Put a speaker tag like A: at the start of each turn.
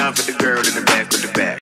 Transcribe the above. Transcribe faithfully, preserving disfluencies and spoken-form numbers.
A: time for the girl in the back with the back.